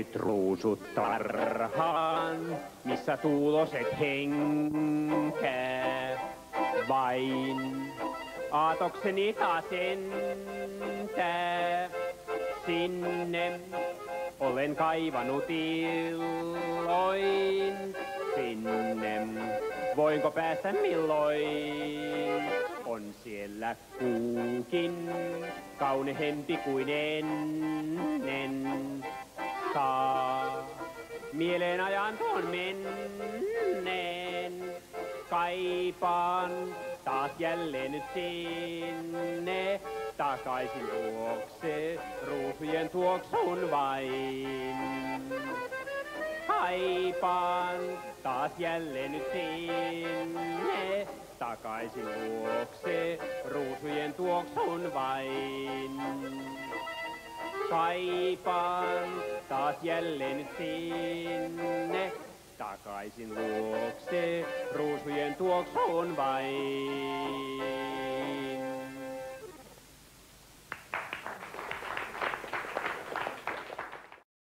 nyt ruusut tarhaan, missä tuuloset henkää. Vain aatokseni taas entää. Sinne olen kaivanut illoin. Sinne voinko päästä milloin? On siellä kuukin kaunehempi kuin ennen. Saa mieleen ajan tuon menneen. Kaipaan taas jälleen nyt sinne. Takaisin luokse ruusujen tuoksuun vain. Kaipaan taas jälleen nyt sinne. Takaisin luokse ruusujen tuoksuun vain. Kaipaan taas jälleen nyt sinne. Takaisin luokse ruusujen tuoksuun vain.